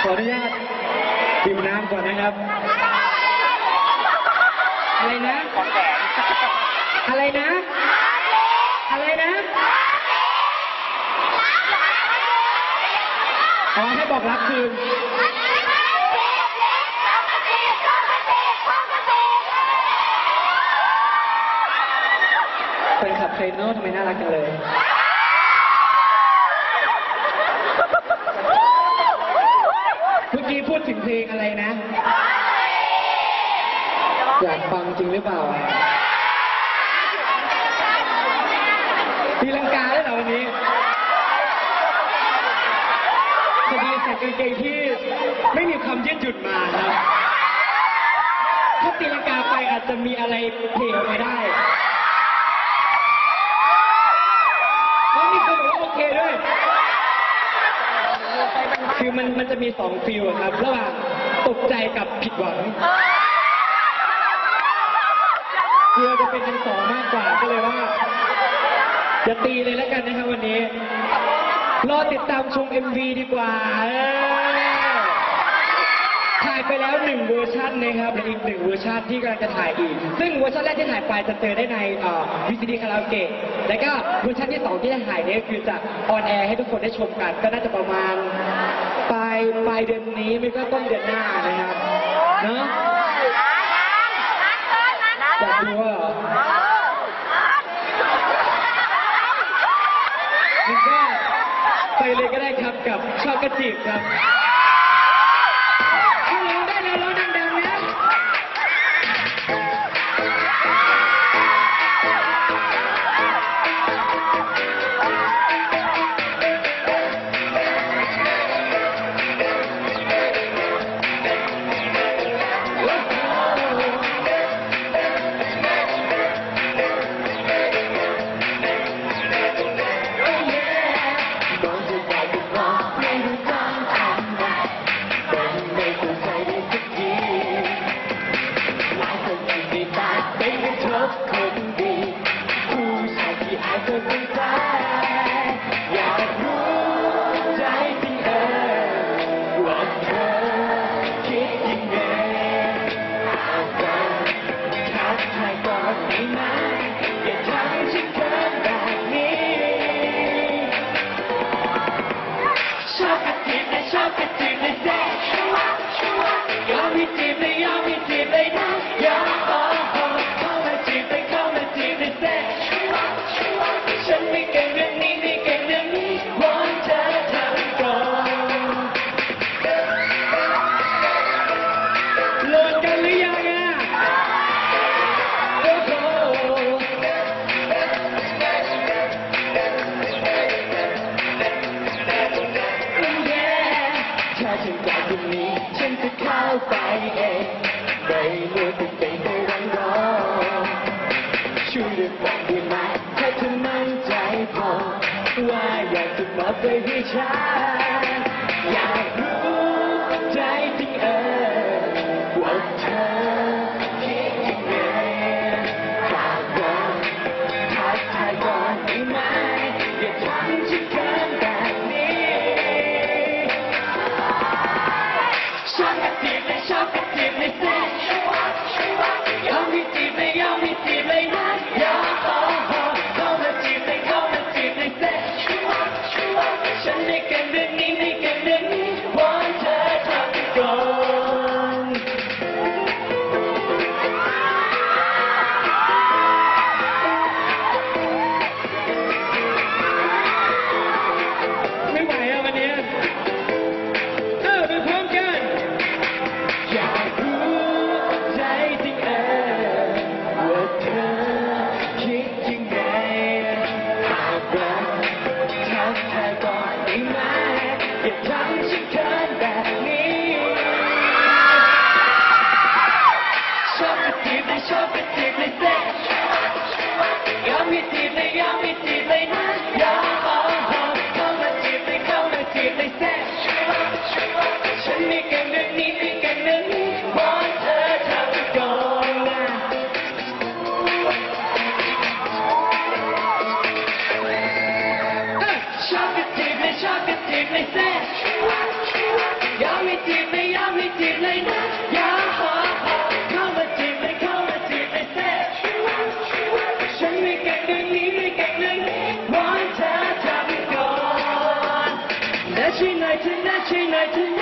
ขออนุญาตดื่มน้ำก่อนนะครับอะไรนะอะไรนะอะไรนะขอให้บอกรักคืนเป็นขับเทรนเนอร์ทำไมน่ารักจังเลยเมื่อกี้พูดถึงเพลงอะไรนะอยากฟังจริงหรือเปล่าตีลังกาได้เหรอวันนี้พอดีใส่กางเกงที่ไม่มีความยืดหยุ่นมาครับถ้าตีลังกาไปอาจจะมีอะไรเพลงมาได้แล้วมีคนบอกว่าโอเคด้วยคือมันจะมี2ฟีลครับระหว่างตกใจกับผิดหวังคือจะเป็นทั้งสองมากกว่าก็เลยว่าจะตีเลยแล้วกันนะครับวันนี้รอติดตามชม MV ดีกว่าถ่ายไปแล้ว1เวอร์ชันนะครับและอีก1เวอร์ชันที่กำลังจะถ่ายอีกซึ่งเวอร์ชันแรกที่ถ่ายไปจะเจอได้ในVCD คาราโอเกะแล้วก็เวอร์ชันที่2ที่จะถ่ายเนี่ยคือจะออนแอร์ให้ทุกคนได้ชมกันก็น่าจะประมาณปลายเดือนนี้ไม่ก็ต้นเดือนหน้านะครับเนาะอยากดูเหรอมันก็ไปเลยก็ได้ครับกับชอบกระจีบครับถ้าร้องได้แล้วร้องดังๆนะฉันจะเข้าไปเองไม่รู้จะเป็นไปรังรอช่วยด้วยฟังได้ไหมถ้าเธอมั่นใจพอว่าอยากจะบอกไปให้ฉันอยากรู้ใจจริงว่าเธอคิดยังไงฝากก่อนทักทายก่อนได้ไหมอย่าทำฉันเกินแบบนี้ชอบกระจีบเลยชอบกระจีบเลยแซ่ยอมให้จีบเลยยอมให้จีบเลยนะยอมเข้ามาจีบเลยเข้ามาจีบเลยแซ่ฉันไม่เก่งเรื่องนี้ไม่เก่งเรื่องนี้วอนเธอทำก่อนไม่ไหวอ่ะวันนี้ไปพร้อมกันอยากรู้ใจจริงว่าเธอคิดยังไงหากรักทักทายก่อนได้ไหมอย่าทำฉันเขินแบบนี้ชอบกระจีบเลยชอบกระจีบเลยแซ่ยอมให้จีบเลยยอมให้จีบเลยนะยอมเข้ามาจีบเลยเข้ามาจีบเลยแซ่ฉันไม่เก่งเรื่องนี้ไม่เก่งเรื่องนี้วอนเธอทำก่อนนะชอบกระจีบเลยชอบกระจีบเลยแซ่ใช่ไหมที่